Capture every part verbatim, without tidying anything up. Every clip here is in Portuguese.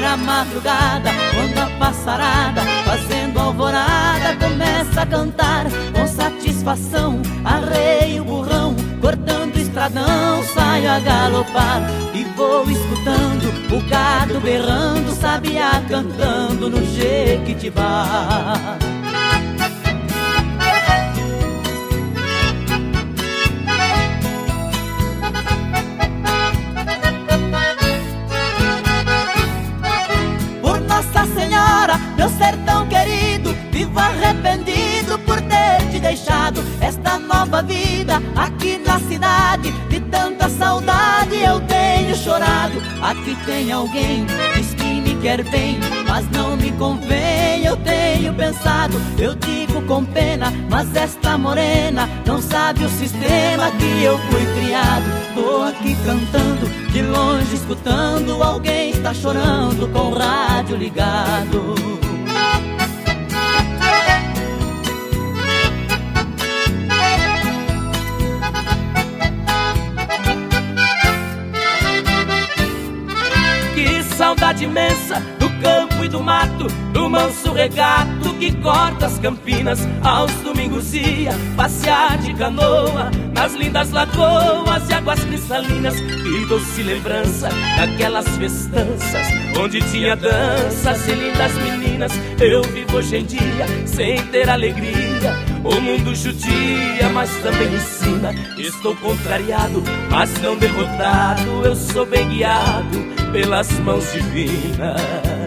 a madrugada, quando a passarada, fazendo alvorada, começa a cantar com satisfação. Arreio o burrão, cortando o estradão, saio a galopar e vou escutando o gado berrando, sabiá cantando no Jequitibá. Nossa Senhora, meu sertão querido, vivo arrependido por ter te deixado esta nova vida aqui na cidade. De tanta saudade eu tenho chorado. Aqui tem alguém, diz que me quer bem, mas não me convém, eu tenho pensado. Eu digo com pena, mas esta morena não sabe o sistema que eu fui criado. Tô aqui cantando, de longe escutando, alguém está chorando com o rádio ligado. Que saudade imensa do campo e do mato, do manso regato que corta as campinas. Aos domingos ia passear de canoa nas lindas lagoas e águas cristalinas. Que doce lembrança daquelas festanças onde tinha danças e lindas meninas. Eu vivo hoje em dia sem ter alegria, o mundo judia, mas também ensina. Estou contrariado, mas não derrotado, eu sou bem guiado pelas mãos divinas.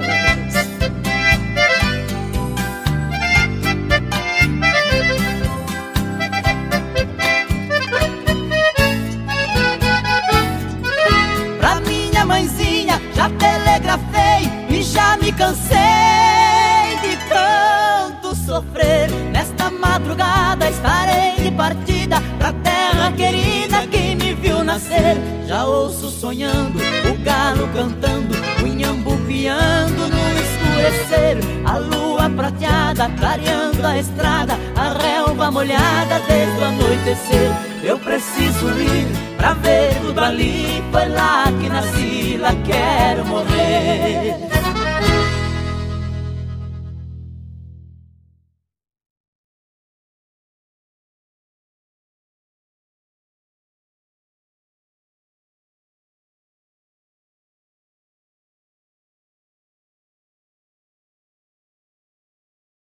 Pra minha mãezinha já telegrafei e já me cansei de tanto sofrer. Nesta madrugada estarei de partida pra terra querida que me viu nascer. Já ouço sonhando o galo cantando, o inhambu piando no escurecer. A lua prateada clareando a estrada, a relva molhada desde o anoitecer. Eu preciso ir pra ver tudo ali, foi lá que nasci, lá quero morrer.